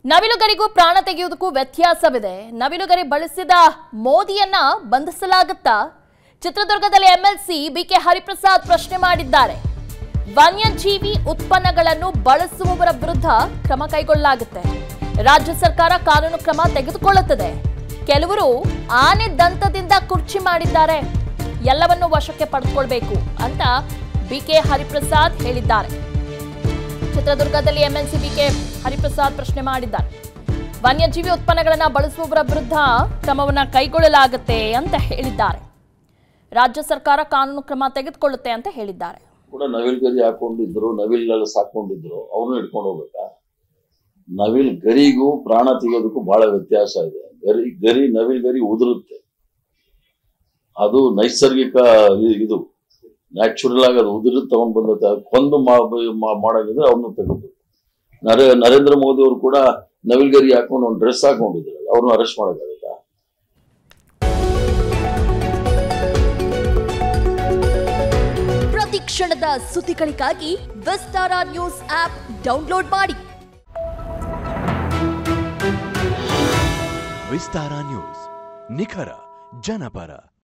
ನವಿಲುಗರಿಗೂ ಪ್ರಾಣ ತೆಗೆಯುವುದಕ್ಕೂ ವ್ಯತ್ಯಾಸವಿದೆ. ನವಿಲುಗರಿ ಬಳಸಿದ ಮೋದಿಯನ್ನ ಬಂಧಿಸಲಾಗುತ್ತಾ? ಚಿತ್ರದುರ್ಗದಲ್ಲಿ ಎಂಎಲ್ಸಿ ಬಿಕೆ ಹರಿಪ್ರಸಾದ್ ಪ್ರಶ್ನೆ ಮಾಡಿದ್ದಾರೆ. ವನ್ಯಜೀವಿ ಉತ್ಪನ್ನಗಳನ್ನು ಬಳಸುವವರ ವಿರುದ್ಧ ಕ್ರಮ ಕೈಗೊಳ್ಳಲಾಗುತ್ತೆ. ರಾಜ್ಯ ಸರ್ಕಾರ ಕಾನೂನು ಕ್ರಮ ತೆಗೆದುಕೊಳ್ಳುತ್ತದೆ. ಕೆಲವರು ಆನೆ ದಂತದಿಂದ ಕುರ್ಚಿ ಮಾಡಿದ್ದಾರೆ, ಎಲ್ಲವನ್ನು ವಶಕ್ಕೆ ಪಡೆದುಕೊಳ್ಳಬೇಕು ಅಂತ ಬಿಕೆ ಹರಿಪ್ರಸಾದ್ ಹೇಳಿದ್ದಾರೆ. ಚಿತ್ರದುರ್ಗದಲ್ಲಿ ಎಂಎಲ್ಸಿ ಬಿಕೆ ಹರಿಪ್ರಸಾದ್ ಪ್ರಶ್ನೆ ಮಾಡಿದ್ದಾರೆ. ವನ್ಯಜೀವಿ ಉತ್ಪನ್ನಗಳನ್ನು ಬಳಸುವವರ ವಿರುದ್ಧ ಕ್ರಮವನ್ನ ಕೈಗೊಳ್ಳಲಾಗುತ್ತೆ ಅಂತ ಹೇಳಿದ್ದಾರೆ. ರಾಜ್ಯ ಸರ್ಕಾರ ಕಾನೂನು ಕ್ರಮ ತೆಗೆದುಕೊಳ್ಳುತ್ತೆ ಅಂತ ಹೇಳಿದ್ದಾರೆ. ಕೂಡ ನವಿಲ್ ಗರಿ ಹಾಕೊಂಡಿದ್ರು, ನವಿಲ್ ಸಾಕೊಂಡಿದ್ರು, ಅವ್ರನ್ನ ಹಿಡ್ಕೊಂಡು ಹೋಗ್ಬೇಕಾ? ನವಿಲ್ ಗರಿಗೂ ಪ್ರಾಣ ತೆಗೆಯೋದಕ್ಕೂ ಬಹಳ ವ್ಯತ್ಯಾಸ ಇದೆ. ನವಿಲ್ ಗರಿ ಉದುರುತ್ತೆ, ಅದು ನೈಸರ್ಗಿಕ ಇದು ನ್ಯಾಚುರಲ್ ಆಗಿ ಅದು ಉದುರು ತಗೊಂಡ್ ಬಂದತ್ತೆ. ಕೊಂದು ಮಾಡಾಗಿದ್ರೆ ಅವ್ರನ್ನ ತೆಗೆದು ನರೇಂದ್ರ ಮೋದಿ ಅವರು ಕೂಡ ನವಿಲ್ ಗರಿ ಹಾಕೊಂಡು ಒಂದು ಡ್ರೆಸ್ ಹಾಕೊಂಡಿದ್ರಲ್ಲ, ಅವ್ರನ್ನ ಅರೆಸ್ಟ್ ಮಾಡಕ್ಕಾಗತ್ತಾ? ಪ್ರತಿ ಕ್ಷಣದ ಸುದ್ದಿಗಳಿಗಾಗಿ ವಿಸ್ತಾರ ನ್ಯೂಸ್ ಆಪ್ ಡೌನ್ಲೋಡ್ ಮಾಡಿ. ವಿಸ್ತಾರ ನ್ಯೂಸ್, ನಿಖರ ಜನಪರ.